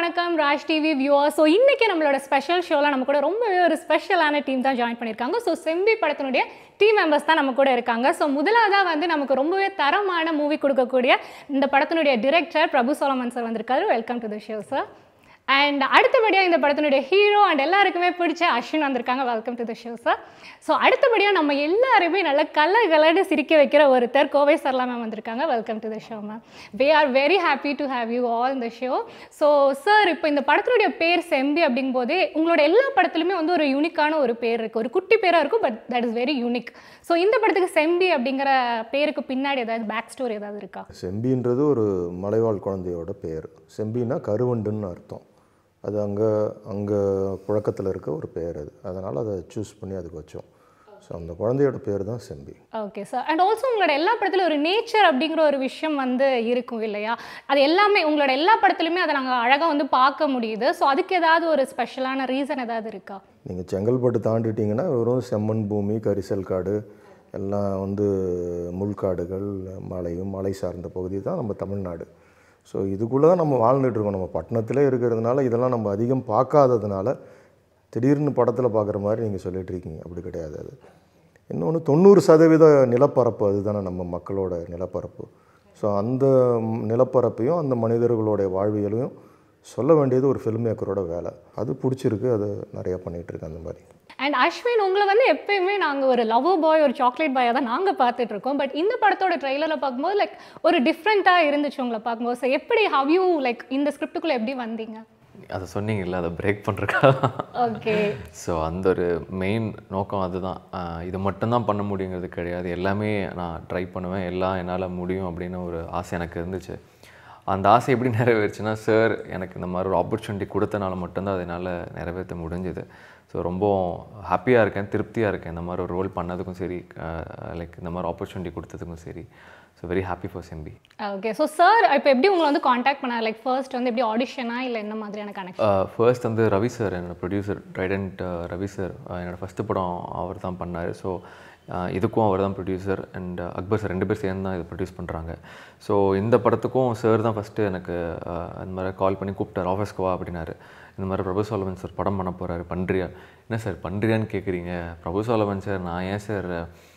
வணக்கம் RajTv viewers. So இன்னைக்கு நம்மளோட ஸ்பெஷல் ஷோல நம்ம கூட ரொம்ப ஒரு ஸ்பெஷலான டீம் தான் ஜாயின் பண்ணிருக்காங்க. So செம்பி படத்தினுடைய டீம் மெம்பர்ஸ் தான் நம்ம கூட இருக்காங்க. So முதலாவதா வந்து நமக்கு ரொம்பவே தரமான மூவி கொடுக்கக்கூடிய இந்த படத்தினுடைய டைரக்டர் பிரபு சோலமன் சார் வந்திருக்காரு. Welcome to the show sir. And அடுத்தபடியா இந்த படத்தினுடைய ஹீரோ அண்ட் எல்லாருக்குமே பிடிச்ச அஸ்வின் வந்திருக்காங்க. Welcome to the show sir. So அடுத்தபடியாக நம்ம எல்லாருமே நல்ல கலகலன்னு சிரிக்க வைக்கிற ஒருத்தர் கோவை சரலா மேம் வந்திருக்காங்க. Welcome to the show ma'am. We are very happy to have you all இந்த ஷோ. ஸோ சார், இப்போ இந்த படத்தினுடைய பேர் செம்பி அப்படிங்கும்போதே உங்களோட எல்லா படத்துலையுமே வந்து ஒரு யூனிக்கான ஒரு பேர் இருக்குது. ஒரு குட்டி பேராக இருக்கும், but that is very unique. So இந்த படத்துக்கு செம்பி அப்படிங்கிற பேருக்கு பின்னாடி ஏதாவது பேக் ஸ்டோரி ஏதாவது இருக்கா? செம்பின்றது ஒரு மலைவாழ் குழந்தையோட பேர். செம்பின்னா கருவண்டுன்னு அர்த்தம். அது அங்கே புழக்கத்தில் இருக்க ஒரு பேர். அதனால் அதை சூஸ் பண்ணி அதுக்கு வச்சோம். ஸோ அந்த குழந்தையோட பேர் தான் Sembi. Okay sir. And also உங்களோட எல்லா படத்துலையும் ஒரு நேச்சர் அப்படிங்கிற ஒரு விஷயம் வந்து இருக்கும் இல்லையா? அது எல்லாமே உங்களோட எல்லா படத்துலையுமே அதை நாங்கள் அழகாக வந்து பார்க்க முடியுது. ஸோ அதுக்கு ஏதாவது ஒரு ஸ்பெஷலான ரீசன் ஏதாவது இருக்கா? நீங்கள் செங்கல்பட்டு தாண்டிட்டிங்கன்னா வெறும் செம்மண் பூமி, கரிசல் காடு, எல்லாம் வந்து முள்காடுகள், மலை சார்ந்த பகுதி தான் நம்ம தமிழ்நாடு. ஸோ இதுக்குள்ளே தான் நம்ம வாழ்ந்துட்டுருக்கோம். நம்ம பட்டணத்திலே இருக்கிறதுனால இதெல்லாம் நம்ம அதிகம் பார்க்காததுனால திடீர்னு படத்தில் பார்க்குற மாதிரி நீங்கள் சொல்லிகிட்ருக்கீங்க. அப்படி கிடையாது. அது இன்னொன்று 90% நிலப்பரப்பு அதுதானே நம்ம மக்களோட நிலப்பரப்பு. ஸோ அந்த நிலப்பரப்பையும் அந்த மனிதர்களுடைய வாழ்வியலையும் சொல்ல வேண்டியது ஒரு ஃபில்ம் மேக்கரோட வேலை. அது பிடிச்சிருக்கு, அது நிறையா பண்ணிகிட்ருக்கேன் அந்த மாதிரி. அண்ட் அஸ்வின், உங்களை வந்து எப்பயுமே நாங்கள் ஒரு லவர் பாய், ஒரு சாக்லேட் பாயாக தான் நாங்கள் பார்த்துட்ருக்கோம். பட் இந்த படத்தோட ட்ரெய்லரில் பார்க்கும்போது லைக் ஒரு டிஃப்ரெண்ட்டாக இருந்துச்சு உங்களை பார்க்கும்போது. ஸோ எப்படி ஹவ் யூ லைக் இந்த ஸ்கிரிப்டுக்குள்ளே எப்படி வந்தீங்க? அதை சொன்னீங்கல்ல, அதை பிரேக் பண்ணுறக்கா. ஓகே. ஸோ அந்த ஒரு மெயின் நோக்கம் அதுதான். இது மட்டும்தான் பண்ண முடியுங்கிறது கிடையாது. எல்லாமே நான் ட்ரை பண்ணுவேன், எல்லாம் என்னால் முடியும் அப்படின்னு ஒரு ஆசை எனக்கு இருந்துச்சு. அந்த ஆசை எப்படி நிறைவேறுச்சுன்னா, சார் எனக்கு இந்த மாதிரி ஒரு ஆப்பர்ச்சுனிட்டி கொடுத்தனால மட்டும்தான் அதை என்னால் நிறைவேற்ற முடிஞ்சுது. ஸோ ரொம்ப ஹாப்பியாக இருக்கேன், திருப்தியாக இருக்கேன். இந்த மாதிரி ஒரு ரோல் பண்ணதுக்கும் சரி, லைக் இந்த மாதிரி ஆப்பர்ச்சுனிட்டி கொடுத்ததுக்கும் சரி. So very happy for Sembi. Okay. So sir இப்போ எப்படி உங்களை வந்து காண்டாக்ட் பண்ணார்? லைக் ஃபர்ஸ்ட் வந்து எப்படி ஆடிஷனா இல்லை என்ன மாதிரியான கனெக்ஷன்? ஃபர்ஸ்ட் வந்து ரவி சார், என்னோட ப்ரொடியூசர் ட்ரைடன்ட் ரவி சார், என்னோடய ஃபஸ்ட்டு படம் அவர் தான் பண்ணார். ஸோ இதுக்கும் அவர் தான் ப்ரொடியூசர். அண்ட் அக்பர் சார் 2 பேர் சேர்ந்து தான் இதை ப்ரொடியூஸ் பண்ணுறாங்க. ஸோ இந்த படத்துக்கும் சார் தான் ஃபஸ்ட்டு எனக்கு அந்த மாதிரி கால் பண்ணி கூப்பிட்டார், ஆஃபீஸ்க்கு வா அப்படின்னாரு. இந்த மாதிரி பிரபு சோலமன் சார் படம் பண்ண போகிறாரு, பண்ணுறியா? என்ன சார் பண்ணுறியான்னு கேட்குறீங்க? பிரபு சோலமன் சார், நான் ஏன் சார்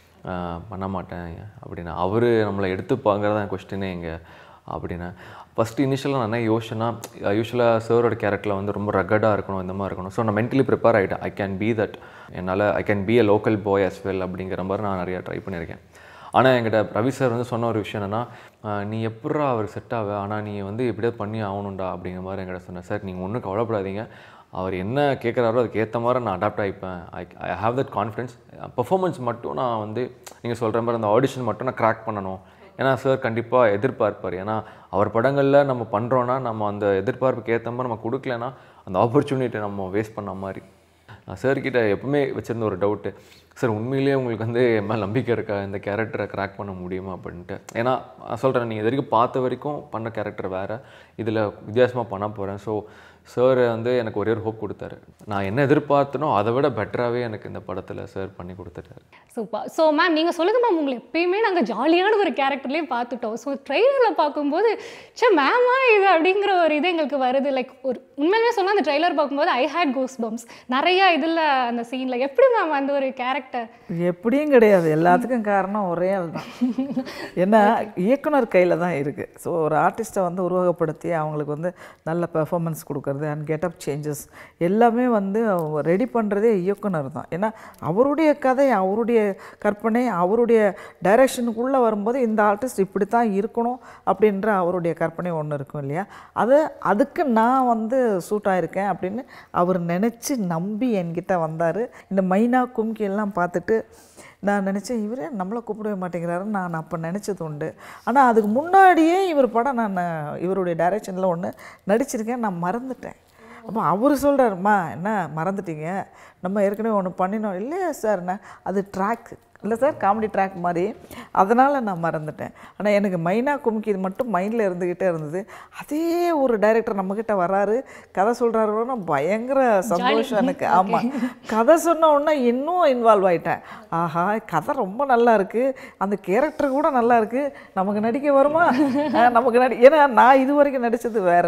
பண்ண மாட்டேன் அப்படின்னா, அவர் நம்மளை எடுத்துப்பாங்கிறதான் கொஸ்டினே இங்கே அப்படின்னா. ஃபஸ்ட்டு இனிஷியலாக நான் என்ன யோசனா, யூஸ்வலாக சாரோட கேரக்டரில் வந்து ரொம்ப ரகடாக இருக்கணும், இந்த மாதிரி இருக்கணும். ஸோ நான் மென்டலி ப்ரிப்பேர் ஆகிட்டேன். ஐ கேன் பி தட், என்னால் I can be a local boy as well அப்படிங்கிற மாதிரி நான் நிறையா ட்ரை பண்ணியிருக்கேன். ஆனால் என்கிட்ட ரவி சார் வந்து சொன்ன ஒரு விஷயம் என்னென்னா, நீ எப்படா அவர் செட் ஆக, ஆனால் நீ வந்து எப்படியாவது பண்ணி ஆகணும்டா அப்படிங்கிற மாதிரி என்கிட்ட சொன்னேன். சார் நீங்கள் ஒன்றும் கவலைப்படாதீங்க, அவர் என்ன கேட்குறாரோ அதுக்கு ஏற்ற மாதிரி நான் அடாப்ட் ஆகிப்பேன். I have that confidence. Performance மட்டும் நான் வந்து நீங்கள் சொல்கிற மாதிரி அந்த ஆடிஷன் மட்டும் நான் கிராக் பண்ணணும். ஏன்னா சார் கண்டிப்பாக எதிர்பார்ப்பார். ஏன்னா அவர் படங்களில் நம்ம பண்ணுறோன்னா நம்ம அந்த எதிர்பார்ப்புக்கு ஏற்ற மாதிரி நம்ம கொடுக்கலன்னா அந்த ஆப்பர்ச்சுனிட்டியை நம்ம வேஸ்ட் பண்ண மாதிரி. சார்கிட்ட எப்பவுமே வச்சுருந்த ஒரு டவுட்டு, சார் உண்மையிலேயே உங்களுக்கு வந்து என் மேலே நம்பிக்கை இருக்கா, இந்த கேரக்டரை கிராக் பண்ண முடியுமா அப்படின்ட்டு. ஏன்னா சொல்கிறேன், நீங்கள் இது வரைக்கும் பார்த்த வரைக்கும் பண்ண கேரக்டர் வேறு, இதில் வித்தியாசமாக பண்ண போகிறேன். ஸோ சார் வந்து எனக்கு ஒரே ஒரு ஹோப் கொடுத்தாரு. நான் என்ன எதிர்பார்த்தனோ அதை விட பெட்டராகவே எனக்கு இந்த படத்தில் சார் பண்ணி கொடுத்துட்டாரு. சூப்பர். ஸோ மேம், நீங்கள் சொல்லுங்கள் மேம், உங்களை எப்பயுமே நாங்கள் ஜாலியான ஒரு கேரக்டர்லேயே பார்த்துட்டோம். ஸோ ட்ரெய்லரில் பார்க்கும்போது மேமா இது அப்படிங்கிற ஒரு இது எங்களுக்கு வருது. லைக் ஒரு உண்மையிலே சொன்னால் அந்த ட்ரெய்லர் பார்க்கும்போது ஐ ஹேட் கோஸ் பம்ப்ஸ் நிறையா இதில் அந்த சீனில். எப்படி மேம் அந்த ஒரு கேரக்டர்? எப்படியும் கிடையாது, எல்லாத்துக்கும் காரணம் ஒரே ஆள் தான். ஏன்னா இயக்குனர் கையில் தான் இருக்குது. ஸோ ஒரு ஆர்டிஸ்ட்டை வந்து உருவகப்படுத்தி அவங்களுக்கு வந்து நல்ல பெர்ஃபார்மன்ஸ் கொடுக்குறது அண்ட் கெட்டப் சேஞ்சஸ் எல்லாமே வந்து ரெடி பண்ணுறதே இயக்குனர் தான். ஏன்னா அவருடைய கதை, அவருடைய கற்பனை, அவருடைய டைரக்ஷனுக்குள்ளே வரும்போது இந்த ஆர்டிஸ்ட் இப்படி தான் இருக்கணும் அப்படின்ற அவருடைய கற்பனை ஒன்று இருக்கும் இல்லையா? அதுக்கு நான் வந்து சூட் ஆகிருக்கேன் அப்படின்னு அவர் நினச்சி நம்பி என்கிட்ட வந்தார். இந்த மைனா கும்கி எல்லாம் பார்த்துட்டு நான் நினச்சேன், இவரே நம்மளை கூப்பிடவே மாட்டேங்கிறாருன்னு நான் அப்போ நினச்சது உண்டு. ஆனால் அதுக்கு முன்னாடியே இவர் படம் நான் இவருடைய டைரக்ஷனில் ஒன்று நடிச்சிருக்கேன், நான் மறந்துட்டேன். அப்போ அவர் சொல்கிறாருமா, என்ன மறந்துட்டீங்க, நம்ம ஏற்கனவே ஒன்று பண்ணினோம் இல்லையா சார், அது ட்ராக் இல்லை சார், காமெடி ட்ராக் மாதிரி, அதனால் நான் மறந்துட்டேன். ஆனால் எனக்கு மைனா கும்கி இது மட்டும் மைண்டில் இருந்துக்கிட்டே இருந்தது. அதே ஒரு டைரக்டர் நம்மக்கிட்ட வராரு, கதை சொல்கிறாருன்னா பயங்கர சந்தோஷம் எனக்கு. ஆமாம், கதை சொன்ன உடனே இன்னும் இன்வால்வ் ஆகிட்டேன். ஆஹா, கதை ரொம்ப நல்லா இருக்குது, அந்த கேரக்டர் கூட நல்லா இருக்குது, நமக்கு நடிக்க வருமா, நமக்கு ஏன்னா நான் இது வரைக்கும் நடித்தது வேறு.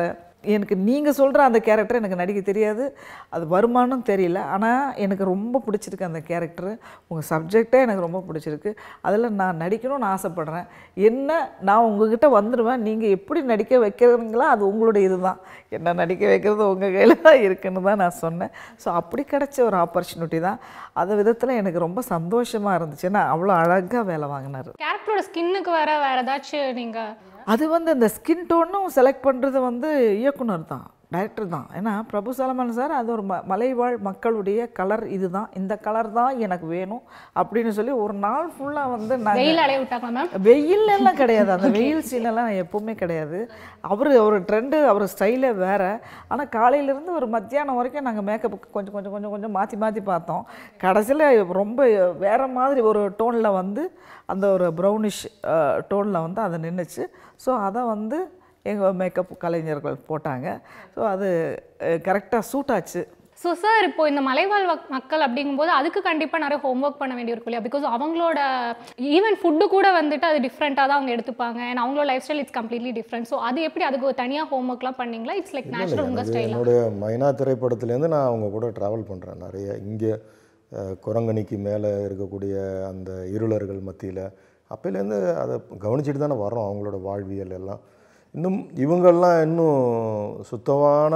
எனக்கு நீங்கள் சொல்கிற அந்த கேரக்டர் எனக்கு நடிக்க தெரியாது, அது வருமானம் தெரியல. ஆனால் எனக்கு ரொம்ப பிடிச்சிருக்கு அந்த கேரக்டரு. உங்கள் சப்ஜெக்டே எனக்கு ரொம்ப பிடிச்சிருக்கு. அதில் நான் நடிக்கணும்னு ஆசைப்பட்றேன். என்ன நான் உங்ககிட்ட வந்துடுவேன், நீங்கள் எப்படி நடிக்க வைக்கிறீங்களோ அது உங்களுடைய இது தான். என்ன நடிக்க வைக்கிறது உங்கள் கையில் தான் இருக்குன்னு தான் நான் சொன்னேன். ஸோ அப்படி கிடைச்ச ஒரு ஆப்பர்ச்சுனிட்டி தான். அந்த விதத்தில் எனக்கு ரொம்ப சந்தோஷமாக இருந்துச்சு. ஏன்னா அவ்வளோ அழகாக வேலை வாங்கினார். கேரக்டரோட ஸ்கின்னுக்கு வேற ஏதாச்சும் நீங்கள் அது வந்து இந்த ஸ்கின் டோனும் செலக்ட் பண்ணுறது வந்து இயக்குனர் தான், டைரக்டர் தான். ஏன்னா பிரபு சலமான் சார் அது ஒரு மலைவாழ் மக்களுடைய கலர், இதுதான் இந்த கலர் தான் எனக்கு வேணும் அப்படின்னு சொல்லி ஒரு நாள் ஃபுல்லாக வந்து வெயில் அலைய விட்டாங்களா மேம்? வெயிலெல்லாம் கிடையாது, அந்த வெயில் சீனெல்லாம் எப்போவுமே கிடையாது. அவர் ட்ரெண்டு, அவர் ஸ்டைலே வேறு. ஆனால் காலையிலேருந்து ஒரு மத்தியானம் வரைக்கும் நாங்கள் மேக்கப்புக்கு கொஞ்சம் கொஞ்சம் கொஞ்சம் கொஞ்சம் மாற்றி மாற்றி பார்த்தோம். கடைசியில் ரொம்ப வேறு மாதிரி ஒரு டோனில் வந்து அந்த ஒரு ப்ரௌனிஷ் டோனில் வந்து அதை நின்றுச்சு. ஸோ அதை வந்து எங்கள் மேக்கப் கலைஞர்கள் போட்டாங்க. ஸோ அது கரெக்டாக சூட் ஆச்சு. ஸோ சார், இப்போ இந்த மலைவாழ் மக்கள் அப்படிங்கும்போது அதுக்கு கண்டிப்பாக நிறைய ஹோம்ஒர்க் பண்ண வேண்டியிருக்கும் இல்லையா? பிகாஸ் அவங்களோட ஈவன் ஃபுட்டு கூட வந்துட்டு அது டிஃப்ரெண்ட்டாக தான் அவங்க எடுத்துப்பாங்க. அண்ட் அவங்களோட life style it's completely different. So அது எப்படி, அதுக்கு ஒரு தனியாக ஹோம்ஒர்க்லாம் பண்ணீங்களா? இட்ஸ் லைக் நேச்சுரல் உங்கள் ஸ்டைல்? என்னுடைய மைனா திரைப்படத்துலேருந்து நான் அவங்க கூட ட்ராவல் பண்ணுறேன் நிறைய. இங்கே குரங்கணிக்கு மேலே இருக்கக்கூடிய அந்த இருளர்கள் மத்தியில் அப்போலேருந்து அதை கவனிச்சிட்டு தானே வரோம். அவங்களோட வாழ்வியல் எல்லாம் இன்னும் இவங்கெல்லாம் இன்னும் சுத்தமான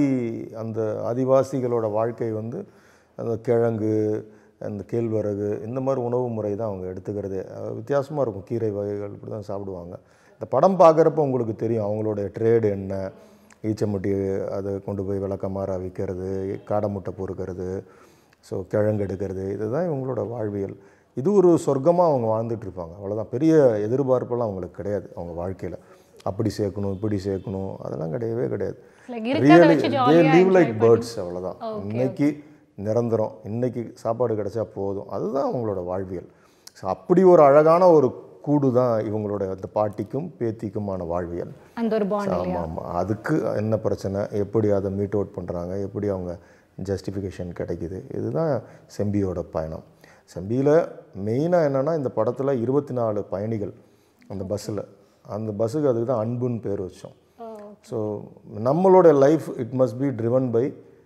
அந்த ஆதிவாசிகளோட வாழ்க்கை வந்து அந்த கிழங்கு, அந்த கேழ்வரகு, இந்த மாதிரி உணவு முறை தான் அவங்க எடுத்துக்கிறதே. வித்தியாசமாக இருக்கும். கீரை வகைகள் இப்படி தான் சாப்பிடுவாங்க. இந்த படம் பார்க்குறப்ப உங்களுக்கு தெரியும் அவங்களோட ட்ரேடு என்ன. ஈச்சமுட்டி அதை கொண்டு போய் விளக்கமாற விற்கிறது, காடை முட்டை பொறுக்கிறது, ஸோ கிழங்கு எடுக்கிறது, இதுதான் இவங்களோட வாழ்வியல். இது ஒரு சொர்க்கமாக அவங்க வாழ்ந்துட்டுருப்பாங்க. அவ்வளோதான். பெரிய எதிர்பார்ப்பெல்லாம் அவங்களுக்கு கிடையாது அவங்க வாழ்க்கையில். அப்படி சேர்க்கணும், இப்படி சேர்க்கணும், அதெல்லாம் கிடையவே கிடையாது. Really they live like birds, அவ்வளோதான். இன்னைக்கு நிரந்தரம், இன்னைக்கு சாப்பாடு கிடைச்சா போதும், அதுதான் அவங்களோட வாழ்வியல். ஸோ அப்படி ஒரு அழகான ஒரு கூடு தான் இவங்களோட அந்த பாட்டிக்கும் பேத்திக்குமான வாழ்வியல். ஆமாம் ஆமாம். அதுக்கு என்ன பிரச்சனை, எப்படி அதை மீட் அவுட் பண்ணுறாங்க, எப்படி அவங்க ஜஸ்டிஃபிகேஷன் கிடைக்குது, இதுதான் செம்பியோட பயணம். செம்பியில் மெயினாக என்னென்னா இந்த படத்தில் 24 பயணிகள் அந்த பஸ்ஸில். அந்த பஸ்ஸுக்கு அதுக்கு தான் அன்புன்னு பேர் வச்சோம். ஸோ நம்மளோட life it must be driven by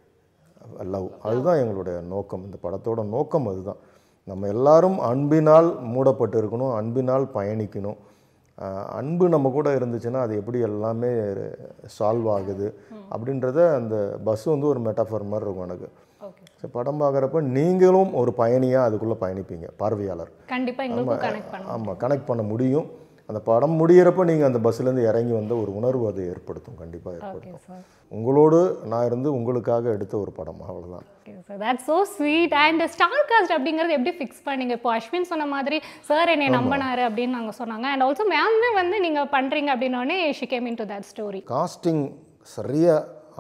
love. அதுதான் எங்களுடைய நோக்கம். இந்த படத்தோட நோக்கம் அதுதான். நம்ம எல்லாரும் அன்பினால் மூடப்பட்டு இருக்கணும், அன்பினால் பயணிக்கணும். அன்பு நம்ம கூட இருந்துச்சுன்னா அது எப்படி எல்லாமே சால்வ் ஆகுது அப்படின்றத அந்த பஸ் வந்து ஒரு மெட்டாஃபர் மாதிரி இருக்கும் எனக்கு. ஸோ படம் பார்க்குறப்ப நீங்களும் ஒரு பயணியாக அதுக்குள்ளே பயணிப்பீங்க, பார்வையாளர். ஆமாம், கனெக்ட் பண்ண முடியும். அந்த படம் முடிகிறப்ப நீங்கள் அந்த பஸ்ஸுலேருந்து இறங்கி வந்த ஒரு உணர்வு அது ஏற்படுத்தும், கண்டிப்பாக ஏற்படுத்தும். உங்களோடு நான் இருந்து உங்களுக்காக எடுத்த ஒரு படம், அவ்வளோதான். That's so sweet. And star cast அப்படிங்கிறது எப்படி ஃபிக்ஸ் பண்ணீங்க? இப்போ அஸ்வின் சொன்ன மாதிரி சார் என்னை நம்பினாரு அப்படின்னு நாங்கள் சொன்னாங்க. அண்ட் ஆல்சோ மேமே வந்து நீங்கள் பண்ணுறீங்க அப்படின்னோடனே she came in to that story. Casting சரியாக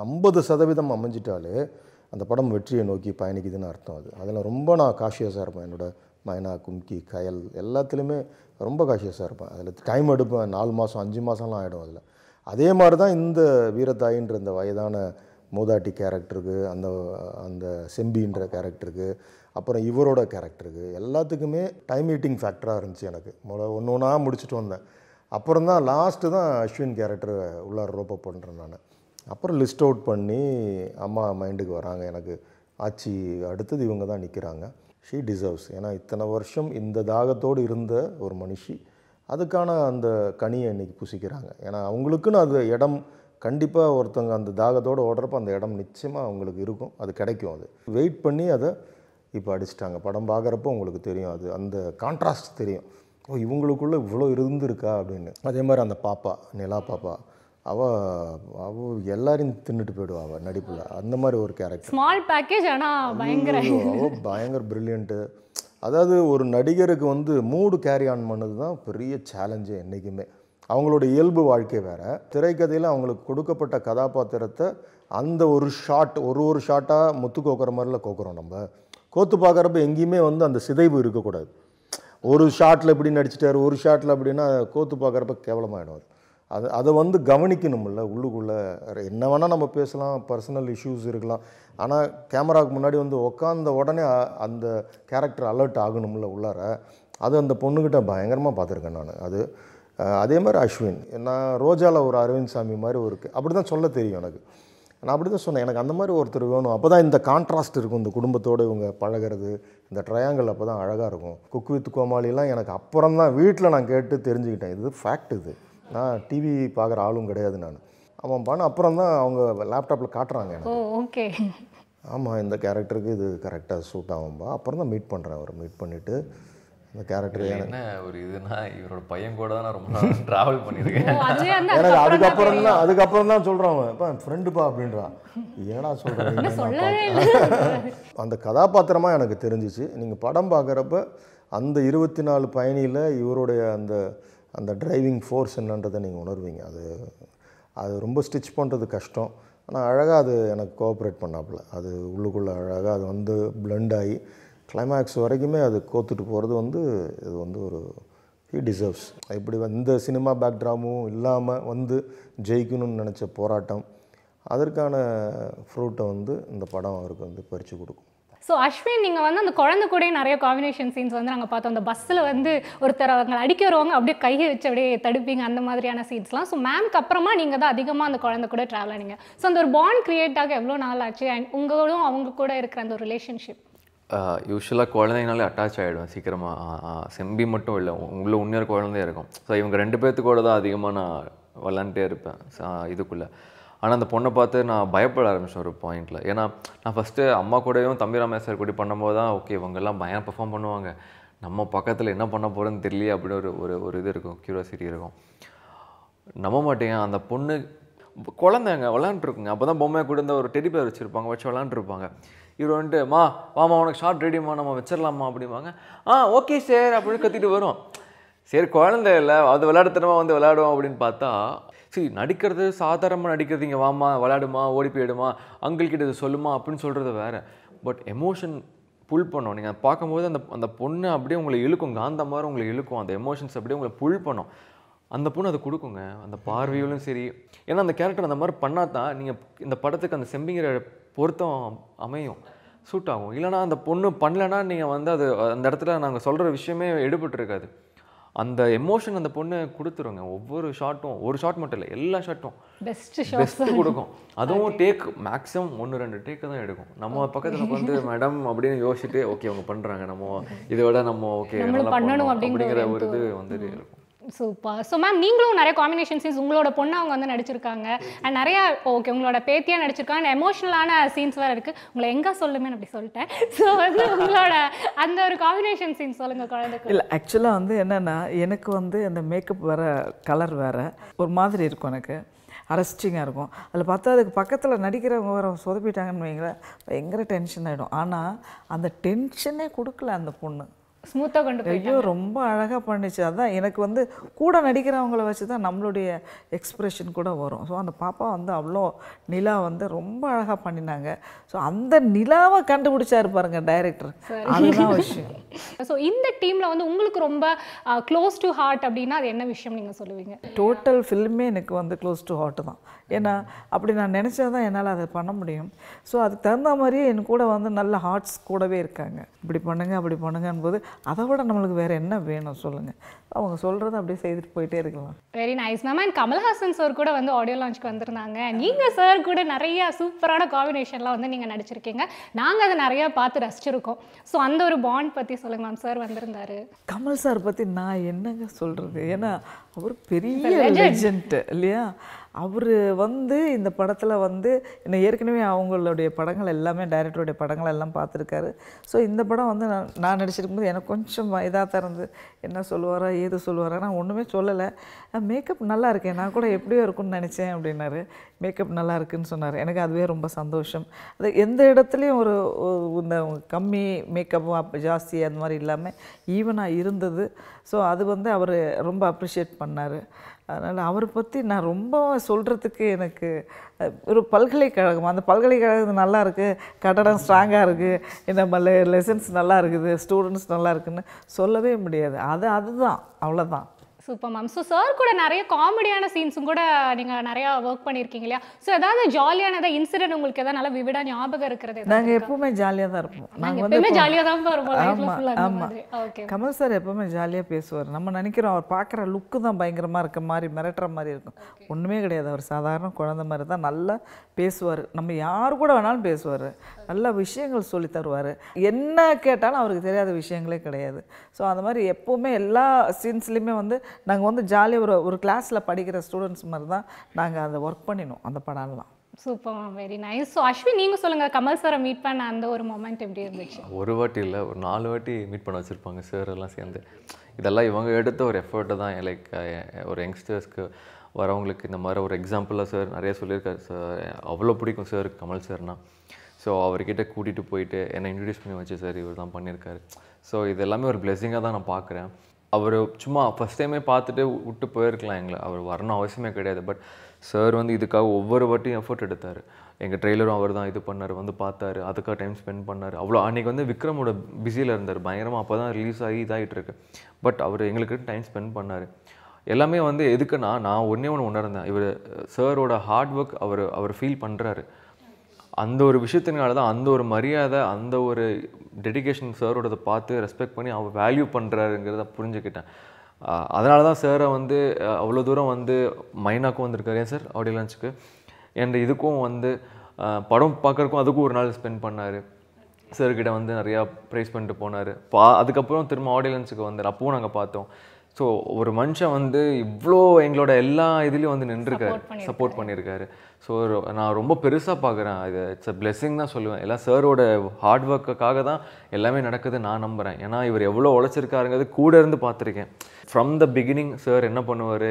50% அமைஞ்சிட்டாலே அந்த படம் வெற்றியை நோக்கி பயணிக்குதுன்னு அர்த்தம். அதில் ரொம்ப நான் காஷியஸாக இருப்பேன். என்னோட மைனா, கும்கி, கயல் எல்லாத்துலேயுமே ரொம்ப காஷியஸாக இருப்பேன். அதில் டைம் எடுப்பேன். 4 மாதம் 5 மாதம்லாம் ஆகிடும் அதில். அதே மாதிரி தான் இந்த வீரத்தாயின்ற இந்த வயதான மூதாட்டி கேரக்டருக்கு, அந்த செம்பின்ற கேரக்டருக்கு, அப்புறம் இவரோட கேரக்டருக்கு எல்லாத்துக்குமே டைம் ஈட்டிங் ஃபேக்டராக இருந்துச்சு எனக்கு. ஒன்று ஒன்றா முடிச்சுட்டு வந்தேன். அப்புறம் தான் லாஸ்ட்டு தான் அஸ்வின் கேரக்டர் உள்ளார ரோப்ப பண்ணுறேன் நான். அப்புறம் லிஸ்ட் அவுட் பண்ணி அம்மா மைண்டுக்கு வராங்க. எனக்கு ஆச்சி அடுத்தது இவங்க தான் நிற்கிறாங்க. She deserves. ஏன்னா இத்தனை வருஷம் இந்த தாகத்தோடு இருந்த ஒரு மனுஷி அதுக்கான அந்த கனியை இன்றைக்கி புசிக்கிறாங்க. ஏன்னா அவங்களுக்குன்னு அது இடம் கண்டிப்பாக ஒருத்தவங்க அந்த தாகத்தோடு ஓடுறப்ப அந்த இடம் நிச்சயமாக அவங்களுக்கு இருக்கும், அது கிடைக்கும். அது வெயிட் பண்ணி அதை இப்போ அடிச்சிட்டாங்க. படம் பார்க்குறப்போ உங்களுக்கு தெரியும், அது அந்த கான்ட்ராஸ்ட் தெரியும். ஓ, இவங்களுக்குள்ளே இவ்வளோ இருந்திருக்கா அப்படின்னு. அதே மாதிரி அந்த பாப்பா, நிலா பாப்பா, அவள் எல்லாரையும் தின்னுட்டு போயிடுவா அவள் நடிப்பில். அந்த மாதிரி ஒரு கேரக்டர். ஸ்மால் பேக்கேஜ் ஆனால் பயங்கர பிரில்லியண்ட்டு. அதாவது ஒரு நடிகருக்கு வந்து மூடு கேரி ஆன் பண்ணது தான் பெரிய சேலஞ்சு என்றைக்குமே. அவங்களோட இயல்பு வாழ்க்கை வேறு. திரைக்கதையில் அவங்களுக்கு கொடுக்கப்பட்ட கதாபாத்திரத்தை அந்த ஒரு ஷாட் ஒரு ஷாட்டாக முத்து கோக்குற மாதிரிலாம் கோக்குறோம். நம்ம கோத்து பார்க்குறப்ப எங்கேயுமே வந்து அந்த சிதைவு இருக்கக்கூடாது. ஒரு ஷாட்டில் இப்படி நடிச்சிட்டாரு, ஒரு ஷாட்டில் அப்படின்னா கோத்து பார்க்குறப்ப கேவலமாகிடும். அதை வந்து கவனிக்கணும்ல. உள்ளுக்குள்ளே என்ன வேணால் நம்ம பேசலாம், பர்சனல் இஷ்யூஸ் இருக்கலாம், ஆனால் கேமராவுக்கு முன்னாடி வந்து உட்காந்த உடனே அந்த கேரக்டர் அலர்ட் ஆகணும்ல உள்ளார. அது அந்த பொண்ணுக்கிட்ட பயங்கரமாக பார்த்துருக்கேன் நான். அது அதே மாதிரி அஸ்வின், நான் ரோஜாவில் ஒரு அரவிந்த் சாமி மாதிரி ஒரு அப்படி தான் சொல்ல தெரியும் எனக்கு. நான் அப்படி தான் சொன்னேன், எனக்கு அந்த மாதிரி ஒருத்தர் வேணும். அப்போ தான் இந்த கான்ட்ராஸ்ட் இருக்கும், இந்த குடும்பத்தோடு இவங்க பழகிறது, இந்த ட்ரையாங்கிள் அப்போ தான் அழகாக இருக்கும். குக் வித் கோமாளிலாம் எனக்கு அப்புறம் தான் வீட்டில் நான் கேட்டு தெரிஞ்சுக்கிட்டேன். இது ஃபேக்ட். இது நான் டிவி பார்க்குற ஆளும் கிடையாது நான். ஆமாம்ப்பான்னு அப்புறம் தான் அவங்க லேப்டாப்பில் காட்டுறாங்க எனக்கு. ஓகே. ஆமாம், இந்த கேரக்டருக்கு இது கரெக்டாக சூட் ஆகும்பா. அப்புறம் தான் மீட் பண்ணுறேன் அவரை. மீட் பண்ணிவிட்டு இந்த கேரக்டர் என்ன ஒரு இதுனா இவரோட பையன் கூட தான் நான் ரொம்ப நாள் ட்ராவல் பண்ணியிருக்கேன். எனக்கு அதுக்கப்புறம் தான் சொல்கிறான், இப்போ ஃப்ரெண்டுப்பா அப்படின்றான். ஏன்னா சொல்கிறேன், அந்த கதாபாத்திரமாக எனக்கு தெரிஞ்சிச்சு. நீங்கள் படம் பார்க்குறப்ப அந்த 24 பயணியில் இவருடைய அந்த டிரைவிங் ஃபோர்ஸ் என்னன்றதை நீங்கள் உணர்வீங்க. அது ரொம்ப ஸ்டிச் பண்ணுறது கஷ்டம். ஆனால் அழகாக அது எனக்கு கோஆப்ரேட் பண்ணாப்புல. அது உள்ளுக்குள்ளே அழகாக அது பிளெண்ட் ஆகி கிளைமேக்ஸ் வரைக்குமே அது கோத்துட்டு போகிறது இது ஒரு ஹீ டிசர்வ்ஸ். இப்படி இந்த சினிமா பேக்ட்ராமும் இல்லாமல் ஜெயிக்கணும்னு நினச்ச போராட்டம், அதற்கான ஃப்ரூட்டை இந்த படம் அவருக்கு பறித்து கொடுக்கும். ஸோ அஸ்வின், நீங்கள் அந்த குழந்தை கூட நிறைய காம்பினேஷன் சீன்ஸ் நாங்கள் பார்த்தோம். அந்த பஸ்ஸில் ஒருத்தர் அவங்க அடிக்க வருவாங்க, அப்படியே கையை வச்சு அப்படியே தடுப்பீங்க, அந்த மாதிரியான சீன்ஸ்லாம். ஸோ மேம்க்கு அப்புறமா நீங்கள் தான் அதிகமாக அந்த குழந்தை கூட ட்ராவல் ஆனீங்க. ஸோ அந்த ஒரு பாண்ட் கிரியேட் ஆக எவ்வளோ நாள் ஆச்சு? அண்ட் உங்களும் அவங்க கூட இருக்கிற அந்த ஒரு ரிலேஷன்ஷிப்? யூஸ்வலாக குழந்தைங்கனாலே அட்டாச் ஆகிடுவேன் சீக்கிரமாக. செம்பி மட்டும் இல்லை, உங்களை இன்னொரு குழந்தையே இருக்கும். ஸோ இவங்க 2 பேர்த்துக்கூட தான் அதிகமாக நான் விளாண்டுட்டே இருப்பேன் இதுக்குள்ளே. ஆனால் அந்த பொண்ணை பார்த்து நான் பயப்பட ஆரம்பிச்சேன் ஒரு பாயிண்டில். ஏன்னா நான் ஃபஸ்ட்டு அம்மா கூடயும் தம்பி ராமேஷ் சார் கூட பண்ணும்போது தான் ஓகே இவங்கெல்லாம் பயம் பெர்ஃபார்ம் பண்ணுவாங்க, நம்ம பக்கத்தில் என்ன பண்ண போகிறோன்னு தெரியல அப்படின்னு ஒரு இது இருக்கும், க்யூரியாசிட்டி இருக்கும். நம்ப மாட்டேங்க, அந்த பொண்ணு குழந்தைங்க விளாண்டுருக்குங்க. அப்போ தான் பொம்மையை கூட ஒரு டெடி பேர் வச்சுருப்பாங்க, வச்சு விளாண்டுருப்பாங்க. இவர் வாமா உனக்கு ஷார்ட் ரெடிமா, நம்ம வச்சிடலாமா அப்படிம்பாங்க. ஓகே சார் அப்படின்னு கத்திட்டு வரும். சரி குழந்தை இல்லை, அது விளையாடுத்தனமா விளையாடுவோம் அப்படின்னு பார்த்தா, சரி நடிக்கிறது சாதாரணமாக நடிக்கிறது, இங்கே வாமா விளையாடுமா ஓடி போயிடுமா அங்கிள்கிட்ட இது சொல்லுமா அப்படின்னு சொல்கிறது வேறு. பட் எமோஷன் புல் பண்ணோம். நீங்கள் பார்க்கும்போது அந்த பொண்ணு அப்படியே உங்களை இழுக்கும், காந்த மாதிரி உங்களை இழுக்கும். அந்த எமோஷன்ஸ் அப்படியே உங்களை புல் பண்ணும். அந்த பொண்ணு அதை கொடுக்குங்க, அந்த பார்வையிலும் சரி. ஏன்னா அந்த கேரக்டர் அந்த மாதிரி பண்ணால் தான் நீங்கள் இந்த படத்துக்கு அந்த செம்பிங்கிற பொருத்தம் அமையும், சூட் ஆகும். இல்லைனா அந்த பொண்ணு பண்ணலைன்னா நீங்கள் அது அந்த இடத்துல நாங்கள் சொல்கிற விஷயமே எடுபட்டுருக்காது. அந்த எமோஷன் அந்த பொண்ணு கொடுத்துருங்க. ஒவ்வொரு ஷாட்டும், ஒரு ஷாட் மட்டும் இல்லை, எல்லா ஷாட்டும் பெஸ்ட்டு கொடுக்கும். அதுவும் டேக் மேக்ஸிமம் 1-2 டேக்கு தான் எடுக்கும். நம்ம பக்கத்தில் மேடம் அப்படின்னு யோசிச்சுட்டு ஓகே அவங்க பண்ணுறாங்க, நம்ம இதை விட நம்ம ஓகே பண்ணணும் அப்படிங்கிற ஒரு இது இருக்கும். சூப்பர். ஸோ மேம், நீங்களும் நிறைய காம்பினேஷன் சீன்ஸ் உங்களோட பொண்ணு அவங்க நடிச்சிருக்காங்க. அண்ட் நிறையா ஓகே உங்களோட பேத்தியாக நடிச்சிருக்காங்க. எமோஷனலான சீன்ஸ் வேறு இருக்குது. உங்களை எங்கே சொல்லுமே அப்படி சொல்லிட்டேன். ஸோ உங்களோட அந்த ஒரு காம்பினேஷன் சீன்ஸ் சொல்லுங்கள் குழந்தைக்கு. இல்லை ஆக்சுவலாக என்னென்னா எனக்கு அந்த மேக்கப் வேறு கலர் வேறு ஒரு மாதிரி இருக்கும், எனக்கு அரெஸ்டிங்காக இருக்கும். அதில் பார்த்தா அதுக்கு பக்கத்தில் நடிக்கிறவங்க வேறு சொதப்பிட்டாங்கன்னு வைங்களேன், பயங்கர டென்ஷன் ஆகிடும். ஆனால் அந்த டென்ஷனே கொடுக்கல அந்த பொண்ணு, ஸ்மூத்தாக கொண்டு போய் ஐயோ ரொம்ப அழகாக பண்ணிச்சு. அதுதான் எனக்கு கூட நடிக்கிறவங்கள வச்சு தான் நம்மளுடைய எக்ஸ்ப்ரெஷன் கூட வரும். ஸோ அந்த பாப்பா அவ்வளோ நிலா ரொம்ப அழகாக பண்ணினாங்க. ஸோ அந்த நிலாவை கண்டுபிடிச்சாரு பாருங்க டைரக்டர், அதுதான் விஷயம். ஸோ இந்த டீமில் உங்களுக்கு ரொம்ப க்ளோஸ் டு ஹார்ட் அப்படின்னா அது என்ன விஷயம் நீங்கள் சொல்லுவீங்க? டோட்டல் ஃபில்மே எனக்கு க்ளோஸ் டு ஹார்ட் தான். ஏன்னா அப்படி நான் நினச்சா தான் என்னால் அதை பண்ண முடியும். ஸோ அதுக்கு தகுந்த மாதிரியே என் கூட நல்ல ஹார்ட்ஸ் கூடவே இருக்காங்க. இப்படி பண்ணுங்க அப்படி பண்ணுங்கன்னு போது அதை விட நம்மளுக்கு வேறு என்ன வேணும் சொல்லுங்கள். அவங்க சொல்கிறத அப்படியே செய்துட்டு போயிட்டே இருக்கலாம். Very nice ma'am. And Kamal Haasan sir கூட ஆடியோ லான்ச்சுக்கு வந்திருந்தாங்க. நீங்கள் சார் கூட நிறைய சூப்பரான காம்பினேஷன்லாம் நீங்கள் நடிச்சிருக்கீங்க. நாங்கள் அதை நிறையா பார்த்து ரசிச்சிருக்கோம். ஸோ அந்த ஒரு பாண்ட் பற்றி சொல்லுங்கள் மேம். சார் வந்திருந்தாரு. கமல் சார் பற்றி நான் என்னங்க சொல்கிறது, ஏன்னா அவர் பெரிய லெஜெண்ட் இல்லையா. அவர் இந்த படத்தில் என்ன ஏற்கனவே அவங்களுடைய படங்கள் எல்லாமே டைரக்டருடைய படங்கள் எல்லாம் பார்த்துருக்காரு. ஸோ இந்த படம் நான் நடிச்சிருக்கும்போது எனக்கு கொஞ்சம் இதாக திறந்து என்ன சொல்லுவாரா ஏது சொல்லுவாரா, நான் ஒன்றுமே சொல்லலை. மேக்கப் நல்லா இருக்கேன், நான் கூட எப்படியோ இருக்குன்னு நினச்சேன் அப்படின்னாரு. மேக்கப் நல்லா இருக்குன்னு சொன்னார். எனக்கு அதுவே ரொம்ப சந்தோஷம். அது எந்த இடத்துலையும் இந்த கம்மி மேக்கப் ஜாஸ்தி அந்த மாதிரி இல்லாமல் ஈவனாக இருந்தது. ஸோ அது அவர் ரொம்ப அப்ரிஷியேட் பண்ணார். அதனால் அவரை பற்றி நான் ரொம்ப சொல்கிறதுக்கு எனக்கு ஒரு பல்கலைக்கழகம், அந்த பல்கலைக்கழகம் நல்லா இருக்குது, கட்டடம் ஸ்ட்ராங்காக இருக்குது, இந்த லெசன்ஸ் நல்லா இருக்குது, ஸ்டூடெண்ட்ஸ் நல்லா இருக்குதுன்னு சொல்லவே முடியாது. அதுதான் அவ்வளோதான். Super ma'am. ஸோ சார் கூட நிறைய காமெடியான சீன்ஸும் கூட நீங்கள் நிறையா ஒர்க் பண்ணியிருக்கீங்க இல்லையா? ஸோ ஏதாவது ஜாலியான இன்சிடென்ட் உங்களுக்கு எதாவது நல்லா விவிடா ஞாபகம் இருக்கிறது? நாங்கள் எப்பவுமே ஜாலியாக தான் இருப்போம். நாங்கள் எப்பவுமே ஜாலியாக தான் இருப்போம். ஆமாம். கமல் சார் எப்பவுமே ஜாலியாக பேசுவார். நம்ம நினைக்கிறோம் அவர் பார்க்குற லுக்கு தான் பயங்கரமாக இருக்க மாதிரி, மிரட்டுற மாதிரி இருக்கும். ஒன்றுமே கிடையாது. அவர் சாதாரண குழந்தை மாதிரி தான் நல்லா பேசுவார். நம்ம யார் கூட வேணாலும் பேசுவார். நல்ல விஷயங்கள் சொல்லி தருவார். என்ன கேட்டாலும் அவருக்கு தெரியாத விஷயங்களே கிடையாது. ஸோ அந்த மாதிரி எப்போவுமே எல்லா சீன்ஸ்லேயுமே வந்து நாங்கள் வந்து ஜாலியாக ஒரு கிளாஸில் படிக்கிற ஸ்டூடெண்ட்ஸ் மாதிரி தான் நாங்கள் அதை ஒர்க் பண்ணினோம் அந்த படம்லாம். Super ma'am, very nice. So Ashwin, நீங்கள் சொல்லுங்கள், கமல் சாரை மீட் பண்ண அந்த ஒரு மொமெண்ட் எப்படி இருந்துச்சு? ஒரு வாட்டி இல்லை, ஒரு 4 வாட்டி மீட் பண்ண வச்சுருப்பாங்க சார் எல்லாம் சேர்ந்து. இதெல்லாம் இவங்க எடுத்த ஒரு எஃபர்ட்டு தான். லைக் ஒரு யங்ஸ்டர்ஸ்க்கு வரவங்களுக்கு இந்த மாதிரி ஒரு எக்ஸாம்பிளாக சார் நிறைய சொல்லியிருக்காரு. சார் அவ்வளோ பிடிக்கும் சார் கமல் சார்னால். ஸோ அவர்கிட்ட கூட்டிகிட்டு போயிட்டு என்னை இன்ட்ரடியூஸ் பண்ணி வச்சு சார் இவர் தான் பண்ணியிருக்காரு. ஸோ இது எல்லாமே ஒரு பிளெஸிங்காக தான் நான் பார்க்குறேன். அவர் சும்மா ஃபஸ்ட் டைமே பார்த்துட்டு விட்டு போயிருக்கலாம் எங்களை. அவர் வரணும் அவசியமே கிடையாது. பட் சார் வந்து இதுக்காக ஒவ்வொரு வாட்டியும் எஃபர்ட் எடுத்தார். எங்கள் ட்ரெய்லரும் அவர் தான் இது பண்ணார், வந்து பார்த்தாரு, அதுக்காக டைம் ஸ்பெண்ட் பண்ணார். அவ்வளோ அன்றைக்கி வந்து விக்ரமோட பிஸியில் இருந்தார் பயங்கரமாக. அப்போ தான் ரிலீஸ் ஆகி இதாகிட்டு இருக்கு. பட் அவர் எங்களுக்கு டைம் ஸ்பெண்ட் பண்ணார். எல்லாமே வந்து எதுக்குன்னா, நான் ஒன்றே ஒன்று உணர்ந்தேன். இவர் சாரோட ஹார்ட் ஒர்க் அவர் ஃபீல் பண்ணுறாரு. அந்த ஒரு விஷயத்தினால தான் அந்த ஒரு மரியாதை, அந்த ஒரு டெடிகேஷன் சாரோடதை பார்த்து ரெஸ்பெக்ட் பண்ணி அவர் வேல்யூ பண்ணுறாருங்கிறத புரிஞ்சுக்கிட்டேன். அதனால தான் சாரை வந்து அவ்வளோ தூரம் வந்து மைனாக்கும் வந்திருக்காரு. ஏன் சார் ஆடியோ லான்ச்சுக்கு அண்ட் இதுக்கும் வந்து படம் பார்க்குறக்கும் அதுக்கும் ஒரு நாள் ஸ்பெண்ட் பண்ணார். சார்கிட்ட வந்து நிறையா ப்ரைஸ் பண்ணிட்டு போனார். அதுக்கப்புறம் திரும்ப ஆடியோ லான்ச்சுக்கு வந்தார். அப்பவும் நாங்கள் பார்த்தோம். ஸோ ஒரு மனுஷன் வந்து இவ்வளோ எங்களோட எல்லா இதுலேயும் வந்து நின்றுருக்காரு, சப்போர்ட் பண்ணியிருக்காரு. ஸோ நான் ரொம்ப பெருசாக பார்க்குறேன். இது இட்ஸ் அ பிளெஸிங் தான் சொல்லுவேன். எல்லாம் சாரோட ஹார்ட் ஒர்க்குக்காக தான் எல்லாமே நடக்குது நான் நம்புகிறேன். ஏன்னா இவர் எவ்வளோ உழைச்சிருக்காருங்கிறது கூட இருந்து பார்த்துருக்கேன். ஃப்ரம் த பிகினிங் சார் என்ன பண்ணுவார்,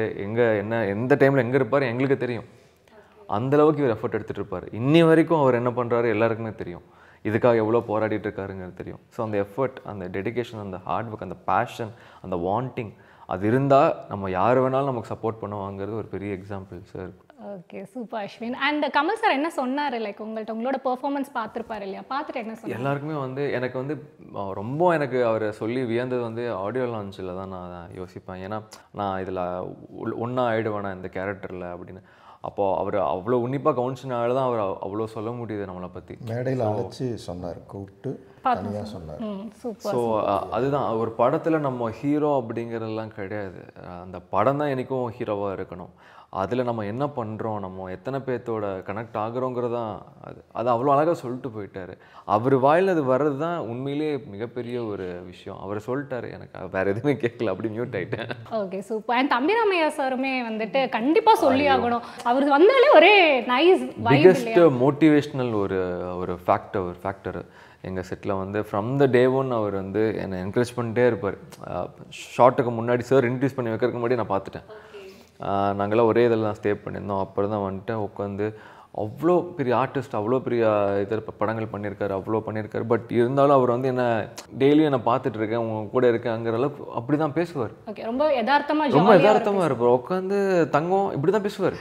எந்த டைமில் எங்கே இருப்பார் எங்களுக்கு தெரியும். அந்தளவுக்கு இவர் எஃபர்ட் எடுத்துகிட்டு இருப்பார். இன்னி வரைக்கும் அவர் என்ன பண்ணுறாரு எல்லாருக்குமே தெரியும். இதுக்காக எவ்வளோ போராடிட்டு இருக்காருங்கிறது தெரியும். ஸோ அந்த எஃபர்ட், அந்த டெடிகேஷன், அந்த ஹார்ட் ஒர்க், அந்த பேஷன், அந்த வாண்டிங், அது இருந்தால் நம்ம யார் வேணாலும் நமக்கு சப்போர்ட் பண்ணுவாங்கிறது ஒரு பெரிய example sir. Okay, super Ashwin. And Kamal sir என்ன சொன்னார்? லைக் உங்களோட பெர்ஃபார்மன்ஸ் பார்த்துருப்பாரு இல்லையா? பார்த்துட்டு என்ன சொன்னார்? எல்லாருக்குமே வந்து எனக்கு வந்து ரொம்ப எனக்கு அவர் சொல்லி வியந்தது வந்து ஆடியோ லான்ச்சில் தான் நான் யோசிப்பேன். ஏன்னா நான் இதில் ஒன்றா ஆகிடுவேனா இந்த கேரக்டரில் அப்படின்னு. அப்போது அவர் அவ்வளோ உன்னிப்பாக கவனிச்சனால தான் அவர் அவ்வளோ சொல்ல முடியுது நம்மளை பற்றி. மேடையில் அழைச்சி சொன்னார், கூப்பிட்டு தனியாக சொன்னார். ஸோ அதுதான் ஒரு படத்தில் நம்ம ஹீரோ அப்படிங்கிறதெல்லாம் கிடையாது. அந்த படம் தான் எனக்கும் ஹீரோவாக இருக்கணும். அதில் நம்ம என்ன பண்ணுறோம், நம்ம எத்தனை பேர்த்தோட கனெக்ட் ஆகுறோங்கிறதான் அது அவ்வளோ அழகாக சொல்லிட்டு போயிட்டார். அவர் வாயில் அது வர்றது தான் உண்மையிலே மிகப்பெரிய ஒரு விஷயம். அவர் சொல்லிட்டாரு, எனக்கு வேறு எதுவுமே கேட்கல, அப்படி மியூட் ஆகிட்டேன். Okay, super. அண்ட் தம்பிராமையா சாருமே வந்துட்டு கண்டிப்பாக சொல்லி ஆகணும். அவர் வந்தாலே ஒரே நைஸ் பிக்கெஸ்ட் மோட்டிவேஷ்னல் ஒரு ஃபேக்டர் எங்கள் செட்டில் வந்து ஃப்ரம் த டே ஒன் அவர் வந்து என்னை என்கரேஜ் பண்ணிட்டே இருப்பார். ஷார்ட்டுக்கு முன்னாடி சார் இன்ட்ரடியூஸ் பண்ணி வைக்கிறதுக்கு முன்னாடி நான் பார்த்துட்டேன். நாங்களாம் ஒரே இதில் தான் ஸ்டே பண்ணியிருந்தோம். அப்புறம் தான் வந்துட்டு உட்காந்து அவ்வளோ பெரிய ஆர்டிஸ்ட், அவ்வளோ பெரிய படங்கள் பண்ணியிருக்காரு, அவ்வளோ பண்ணியிருக்காரு. பட் இருந்தாலும் அவர் வந்து என்ன டெய்லியும் என்னை பார்த்துட்டு இருக்கேன், உங்க கூட இருக்கேங்கிற அளவுக்கு அப்படி தான் பேசுவார். ரொம்ப யதார்த்தமாக இருப்பார். உட்காந்து தங்கம் இப்படி தான் பேசுவார்.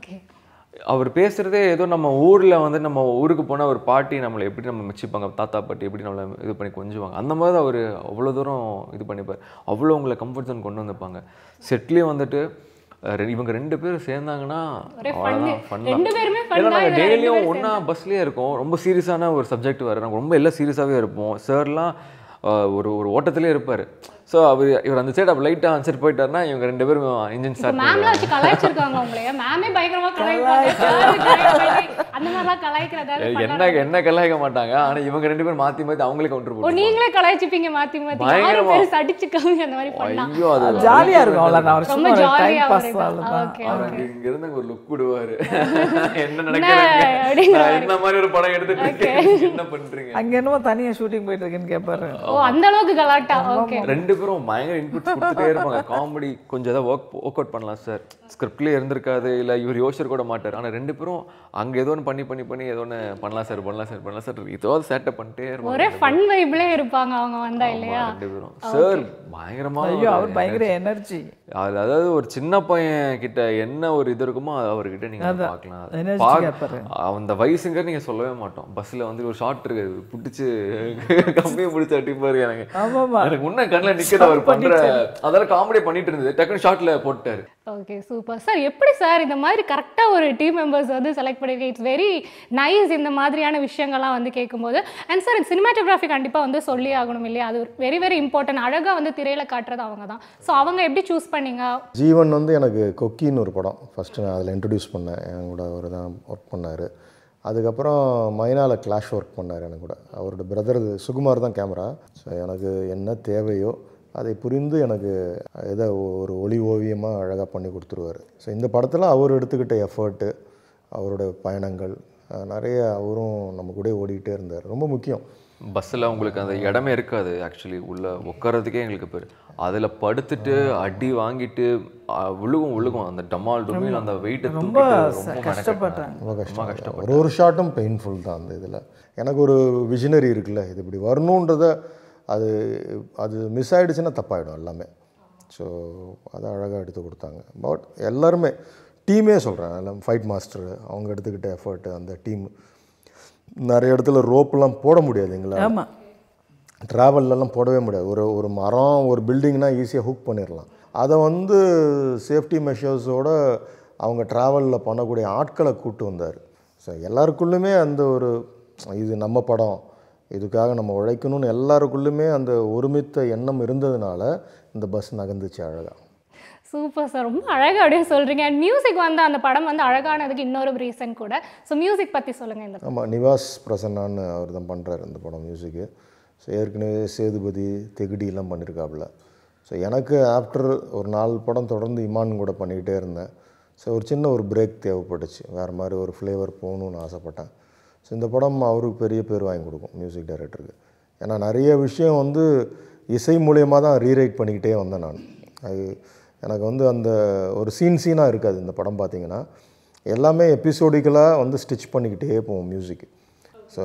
அவர் பேசுகிறதே ஏதோ நம்ம ஊரில் வந்து நம்ம ஊருக்கு போனால் ஒரு பாட்டி நம்மளை எப்படி நம்ம மெச்சிப்பாங்க, தாத்தா பாட்டி எப்படி நம்மளை இது பண்ணி கொஞ்சுவாங்க, அந்த மாதிரி அவர் அவ்வளோ தூரம் இது பண்ணிப்பார். அவ்வளோ உங்களை கம்ஃபர்ட் ஜோன் கொண்டு வந்திருப்பாங்க. செட்லேயும் வந்துட்டு இவங்க 2 பேரும் சேர்ந்தாங்கன்னா நாங்கள் டெய்லியும் ஒன்றா பஸ்லேயே இருக்கோம். ரொம்ப சீரியஸான ஒரு சப்ஜெக்ட் வேறு, நாங்கள் ரொம்ப எல்லாம் சீரியஸாகவே இருப்போம். சார்லாம் ஒரு ஓட்டத்திலே இருப்பார். ஸோ இவர் அந்த சைடு அப்போ லைட்டாக ஆன்சர் போயிட்டாருன்னா இவங்க 2 பேரும் இன்ஜின் ஸ்டார்ட் என்ன கலாய்க்க மாட்டாங்க. ஆனால் இவங்க 2 பேரும் மாற்றி மாற்றி அவங்களே கவுண்டர் போட்டு நீங்களே கலாய்ச்சிப்பீங்க மாற்றி மாற்றி அடிச்சுக்காங்க. அந்த மாதிரி ஐயோ அது ஜாலியாக இருக்கும். இங்கிருந்து ஒரு லுக் விடுவார், என்ன நடக்குது, என்ன மாதிரி ஒரு படம் எடுத்துட்டு என்ன பண்றீங்க, அங்கே என்னமோ தனியாக ஷூட்டிங் போயிட்டு இருக்குன்னு கேட்பாரு. அந்த அளவுக்கு கலாட்டா. 2 பேரும் பயங்கர இன்புட்ஸ் கொடுத்துட்டே இருப்பாங்க. காமெடி கொஞ்சம் ஏதாவது ஒர்க் அவுட் பண்ணலாம் சார், ஸ்கிரிப்ட்லேயே இருந்திருக்காது, இல்லை இவர் யோசிச்சு கூட மாட்டார். ஆனால் 2 பேரும் அங்கே ஏதோ ஒன்று பண்ணி ஏதோ ஒன்று பண்ணலாம் சார் ஏதோ சேட்டப் பண்ணிட்டே இருப்பாங்க. ஒரே ஃபன் வைப்லேயே இருப்பாங்க அவங்க வந்தா இல்லையா 2 பேரும். சார் பயங்கரமாக, அவர் பயங்கர எனர்ஜி. அதாவது ஒரு சின்ன பையன் கிட்ட என்ன ஒரு இது இருக்குமோ அவர்கிட்ட நீங்கள் பார்க்கலாம். அந்த வயசுங்க நீங்கள் சொல்லவே மாட்டோம். பஸ்ஸில் வந்து ஒரு ஷார்ட் இருக்கு, பிடிச்சி கம்மியாக பிடிச்சி அட்டிப்பாரு. எனக்கு முன்ன கண்ணில் நிற்கிறது அவர் பண்ணுற அதெல்லாம் காமெடி பண்ணிட்டு இருந்தது டக்குன்னு ஷார்ட்டில் போட்டார். Okay, super sir. எப்படி சார் இந்த மாதிரி கரெக்டாக ஒரு டீம் மெம்பர்ஸ் வந்து செலக்ட் பண்ணியிருக்கீங்க? இட்ஸ் வெரி நைஸ் இந்த மாதிரியான விஷயங்கள்லாம் வந்து கேட்கும்போது. அண்ட் சார் சினிமாட்டோகிராஃபி கண்டிப்பாக வந்து சொல்லி ஆகணும் இல்லையா? அது வெரி வெரி இம்பார்ட்டன்ட். அழகாக வந்து திரையில் காட்டுறது அவங்க தான். ஸோ அவங்க எப்படி சூஸ் பண்ணீங்க? ஜீவன் வந்து எனக்கு கொக்கின்னு ஒரு படம் ஃபஸ்ட்டு நான் அதில் இன்ட்ரடியூஸ் பண்ணேன். என் கூட அவர் தான் ஒர்க் பண்ணார். அதுக்கப்புறம் மைனாவில் கிளாஷ் ஒர்க் பண்ணார் எனக்கு கூட. அவரோட பிரதர் சுகுமார் தான் கேமரா. ஸோ எனக்கு என்ன தேவையோ அதை புரிந்து எனக்கு எதை ஒரு ஒளி ஓவியமாக அழகாக பண்ணி கொடுத்துருவார். ஸோ இந்த படத்தில் அவர் எடுத்துக்கிட்ட எஃபர்ட்டு, அவரோட பயணங்கள் நிறைய அவரும் நம்ம கூட ஓடிக்கிட்டே இருந்தார். ரொம்ப முக்கியம். பஸ்ஸில் உங்களுக்கு அந்த இடமே இருக்காது ஆக்சுவலி, உள்ளே உட்காரதுக்கே எங்களுக்கு பேர். அதில் படுத்துட்டு அடி வாங்கிட்டு விழுகும் அந்த டமால் டுமில் அந்த வெயிட்டை ரொம்ப கஷ்டப்பட்டாங்க. ரொம்ப கஷ்டம். ஒரு ஷாட்டும் பெயின்ஃபுல் தான் அந்த இதில். எனக்கு ஒரு விஷனரி இருக்குல்ல, இது இப்படி வரணுன்றத அது மிஸ் ஆகிடுச்சுன்னா தப்பாகிடும் எல்லாமே. ஸோ அதை அழகாக எடுத்து கொடுத்தாங்க. பட் எல்லாருமே டீமே சொல்கிறேன், எல்லாம் ஃபைட் மாஸ்டர் அவங்க எடுத்துக்கிட்ட எஃபர்ட்டு, அந்த டீம் நிறைய இடத்துல ரோப்பெலாம் போட முடியாது எங்களை. ஆமாம், ட்ராவல்லலாம் போடவே முடியாது. ஒரு மரம் ஒரு பில்டிங்னா ஈஸியாக ஹுக் பண்ணிடலாம். அதை வந்து சேஃப்டி மெஷர்ஸோடு அவங்க ட்ராவலில் பண்ணக்கூடிய ஆட்களை கூப்பிட்டு வந்தார். ஸோ எல்லாருக்குள்ளுமே அந்த ஒரு இது நம்ம படம், இதுக்காக நம்ம உழைக்கணும்னு எல்லாருக்குள்ளுமே அந்த ஒருமித்த எண்ணம் இருந்ததுனால இந்த பஸ் நகர்ந்துச்சு அழகாக. சூப்பர் சார், ரொம்ப அழகாக அப்படியே சொல்கிறீங்க. அண்ட் மியூசிக் வந்து அந்த படம் வந்து அழகானதுக்கு இன்னொரு ரீசன் கூட. ஸோ மியூசிக் பற்றி சொல்லுங்கள். இந்த ஆமாம், நிவாஸ் பிரசன்னான்னு அவர் தான் பண்ணுறாரு இந்த படம் மியூசிக்கு. ஸோ ஏற்கனவே சேதுபதி தெகுடியெல்லாம் பண்ணியிருக்காப்புல. ஸோ எனக்கு ஆஃப்டர் ஒரு 4 படம் தொடர்ந்து இமான் கூட பண்ணிக்கிட்டே இருந்தேன். ஸோ ஒரு சின்ன ஒரு பிரேக் தேவைப்பட்டுச்சு, வேறு மாதிரி ஒரு ஃப்ளேவர் போகணுன்னு ஆசைப்பட்டேன். ஸோ இந்த படம் அவருக்கு பெரிய பேர் வாங்கி கொடுக்கும் மியூசிக் டைரக்டருக்கு. ஏன்னா நிறைய விஷயம் வந்து இசை மூலியமாக தான் ரீரைட் பண்ணிக்கிட்டே வந்தேன் நான். அது எனக்கு வந்து அந்த ஒரு சீனாக இருக்காது இந்த படம். பார்த்திங்கன்னா எல்லாமே எபிசோடிக்கலாக வந்து ஸ்டிச் பண்ணிக்கிட்டே போவோம் மியூசிக்கு. ஸோ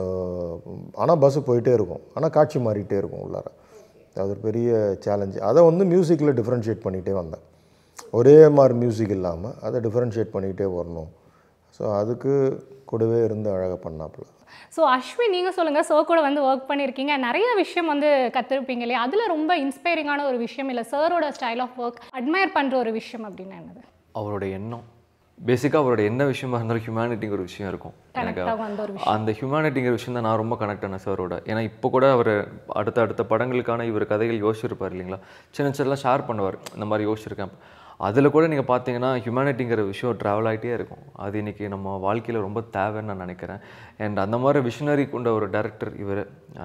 ஆனால் பஸ்ஸு போயிட்டே இருக்கும், ஆனால் காட்சி மாறிக்கிட்டே இருக்கும் உள்ளார. அது ஒரு பெரிய சேலஞ்சு. அதை வந்து மியூசிக்கில் டிஃப்ரென்ஷியேட் பண்ணிக்கிட்டே வந்தேன். ஒரே மாதிரி மியூசிக் இல்லாமல் அதை டிஃப்ரென்ஷியேட் பண்ணிக்கிட்டே வரணும். ஸோ அதுக்கு கூடவே இருந்து அழகாக பண்ணாப்புல. ஸோ அஸ்வின், நீங்கள் சொல்லுங்கள். ஸோ கூட வந்து ஒர்க் பண்ணியிருக்கீங்க, நிறைய விஷயம் வந்து கற்றுருப்பீங்க இல்லையா? அதில் ரொம்ப இன்ஸ்பைரிங்கான ஒரு விஷயம் இல்லை சாரோட ஸ்டைல் ஆஃப் ஒர்க் அட்மையர் பண்ணுற ஒரு விஷயம் அப்படின்னா என்னது? அவரோட எண்ணம். பேசிக்காக அவரோட என்ன விஷயமா இருந்தாலும் ஹியூமனிட்டிங்கிற ஒரு விஷயம் இருக்கும். எனக்கு அந்த ஹியூமனிட்டிங்கிற விஷயம் தான் நான் ரொம்ப கனெக்ட் ஆனேன் சாரோட. ஏன்னா இப்போ கூட அவர் அடுத்த படங்களுக்கான இவர் கதைகள் யோசிச்சிருப்பார் இல்லைங்களா, சின்னலாம் ஷேர் பண்ணுவார், இந்த மாதிரி யோசிச்சிருக்கேன். அதில் கூட நீங்கள் பார்த்தீங்கன்னா ஹியூமனிட்டிங்கிற விஷயம் ட்ராவல் ஆகிட்டே இருக்கும். அது இன்றைக்கி நம்ம வாழ்க்கையில் ரொம்ப தேவைன்னு நான் நினைக்கிறேன். அண்ட் அந்த மாதிரி விஷனரி கொண்ட ஒரு டைரக்டர் இவர்.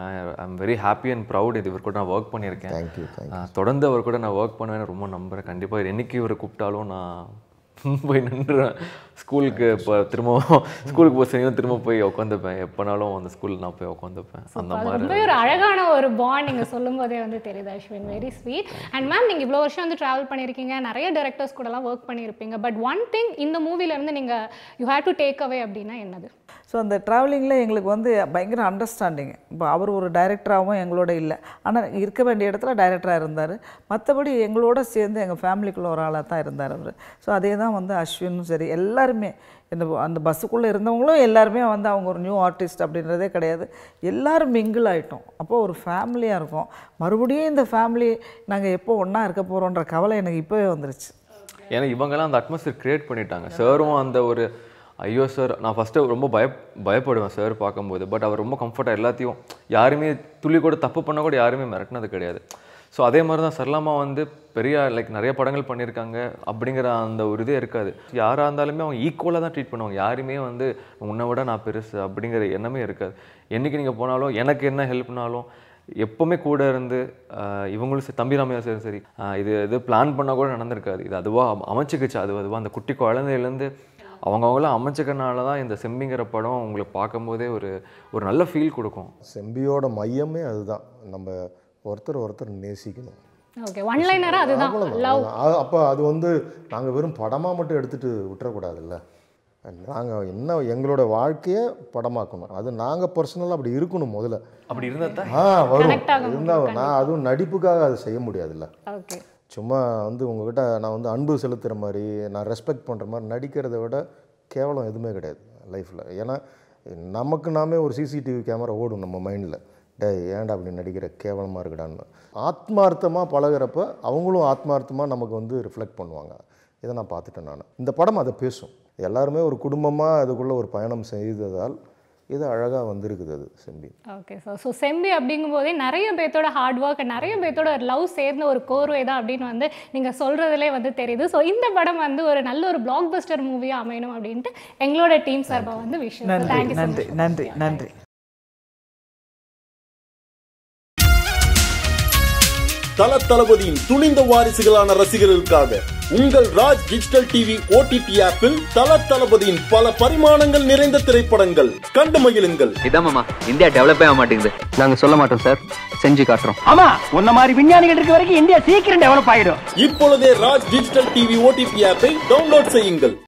I am very happy and proud இவர் கூட நான் ஒர்க் பண்ணியிருக்கேன். தொடர்ந்து அவர் கூட நான் ஒர்க் பண்ணுவேன்னு ரொம்ப நம்புகிறேன். கண்டிப்பாக என்றைக்கு இவர் கூப்பிட்டாலும் நான் போய் நின்றுவேன். ஸ்கூலுக்கு இப்போ திரும்பவும் ஸ்கூலுக்கு போய் செய்யணும், திரும்ப போய் உட்காந்துப்பேன். எப்போனாலும் அந்த ஸ்கூலில் நான் போய் உட்காந்துப்பேன். அந்த மாதிரி ரொம்ப ஒரு அழகான ஒரு பாண்ட் நீங்கள் சொல்லும் போதே வந்து தெரியுது Ashwin. Very sweet. And ma'am, நீங்கள் இவ்வளோ வருஷம் வந்து ட்ராவல் பண்ணியிருக்கீங்க, நிறைய டைரக்டர்ஸ் கூடலாம் ஒர்க் பண்ணியிருப்பீங்க. பட் ஒன் திங் இந்த மூவிலேருந்து நீங்கள் you have to take away அப்படின்னா என்னது? ஸோ அந்த ட்ராவலிங்கில் எங்களுக்கு வந்து பயங்கர அண்டர்ஸ்டாண்டிங். இப்போ அவர் ஒரு டைரக்டராகவும் எங்களோட இல்லை, ஆனால் இருக்க வேண்டிய இடத்துல டைரக்டராக இருந்தார். மற்றபடி எங்களோட சேர்ந்து எங்கள் ஃபேமிலிக்குள்ள ஒரு ஆளாக தான் இருந்தார் அவர். ஸோ அதே தான் வந்து அஸ்வினும் சரி, எல்லாருமே அந்த பஸ்ஸுக்குள்ளே இருந்தவங்களும் எல்லாருமே வந்து அவங்க ஒரு நியூ ஆர்டிஸ்ட் அப்படின்றதே கிடையாது. எல்லோரும் மிங்கிள் ஆகிட்டோம். அப்போது ஒரு ஃபேமிலியாக இருக்கும். மறுபடியும் இந்த ஃபேமிலி நாங்கள் எப்போ ஒன்றா இருக்க போகிறோன்ற கவலை எனக்கு இப்போவே வந்துருச்சு. ஏன்னா இவங்கெல்லாம் அந்த அட்மாஸ்பியர் க்ரியேட் பண்ணிட்டாங்க. சாரும் அந்த ஒரு ஐயோ சார், நான் ஃபஸ்ட்டு ரொம்ப பயப்படுவேன் சார் பார்க்கும்போது. பட் அவர் ரொம்ப கம்ஃபர்ட்டாக எல்லாத்தையும், யாருமே துளி கூட தப்பு பண்ண கூட யாருமே மிரட்டினது கிடையாது. ஸோ அதே மாதிரி தான் சரளாமா வந்து பெரிய நிறைய படங்கள் பண்ணியிருக்காங்க அப்படிங்கிற அந்த ஒரு இதே இருக்காது. யாராக இருந்தாலுமே அவங்க ஈக்குவலாக தான் ட்ரீட் பண்ணுவாங்க. யாருமே வந்து உன்னை விட நான் பெருசு அப்படிங்கிற எண்ணமே இருக்காது. என்றைக்கு நீங்கள் போனாலும் எனக்கு என்ன ஹெல்ப்னாலும் எப்போவுமே கூட இருந்து இவங்களும் தம்பி ராமையா சரி இது பிளான் பண்ணால் கூட நடந்திருக்காது. இது அதுவாக அமைச்சிக்கிச்சு. அதுவாக அந்த குட்டி குழந்தையிலேருந்து அவங்களாம் அமைச்சிக்கிறனால தான் இந்த செம்பிங்கிற படம் உங்களுக்கு பார்க்கும்போதே ஒரு நல்ல ஃபீல் கொடுக்கும். செம்பியோட மையமே அதுதான், நம்ம ஒருத்தர் நேசிக்கணும். ஓகே, ஒன் லைனரா அதுதான் லவ். அப்போ அது வந்து நாங்கள் வெறும் படமாக மட்டும் எடுத்துகிட்டு விட்டுறக்கூடாதுல்ல. நாங்கள் என்ன எங்களோட வாழ்க்கையை படமாக்கணும். அது நாங்கள் பர்சனலாக அப்படி இருக்கணும். முதல்ல அப்படி இருந்தால் வரும். இருந்தால் நான் அதுவும் நடிப்புக்காக அதை செய்ய முடியாதுல்ல. சும்மா வந்து உங்கள்கிட்ட நான் வந்து அன்பு செலுத்துகிற மாதிரி, நான் ரெஸ்பெக்ட் பண்ணுற மாதிரி நடிக்கிறத விட கேவலம் எதுவுமே கிடையாது லைஃப்பில். ஏன்னா நமக்கு நாமே ஒரு சிசிடிவி கேமரா ஓடும் நம்ம மைண்டில். ஏன்டா அப்படி நடிக்கிற கேவலமாக இருக்குடான்னு. ஆத்மார்த்தமாக பழகிறப்ப அவங்களும் ஆத்மார்த்தமாக நமக்கு வந்து ரிஃப்ளெக்ட் பண்ணுவாங்க. இதை நான் பார்த்துட்டேன் நான். இந்த படம் அதை பேசும். எல்லாருமே ஒரு குடும்பமாக அதுக்குள்ளே ஒரு பயணம் செய்ததால் இது அழகாக வந்திருக்குது அது Sembi. Okay sir. So Sembi அப்படிங்கும்போதே நிறைய பேர்த்தோட ஹார்ட் ஒர்க், நிறைய பேர்த்தோட லவ் சேர்ந்த ஒரு கோர்வை தான் அப்படின்னு வந்து நீங்கள் சொல்கிறதுலே வந்து தெரியுது. ஸோ இந்த படம் வந்து ஒரு நல்ல ஒரு பிளாக் பஸ்டர் மூவியாக அமையணும் அப்படின்ட்டு எங்களோட டீம் சார்பாக வந்து விஷயம். நன்றி நன்றி நன்றி நன்றி. தளபதியின் துணிந்த வாரிசுகளான ரசிகர்களுக்காக உங்கள் ராஜ் டிஜிட்டல் டிவி OTT ஆப்பில் தளபதியின் பல பரிமாணங்கள் நிறைந்த திரைப்படங்கள் கண்டு மகிழுங்கள். இதான் மாமா, இந்தியா டெவலப் ஆக மாட்டேங்குது. நாங்க சொல்ல மாட்டோம் சார், செஞ்சு காட்டுறோம். ஆமா, உன்ன மாதிரி விஞ்ஞானிகள் இருக்க வரைக்கும் இந்தியா சீக்கிரம் டெவலப் ஆயிடும். இப்பொழுதே ராஜ் டிஜிட்டல் டிவி OTT ஆப்பை டவுன்லோட் செய்யுங்கள்.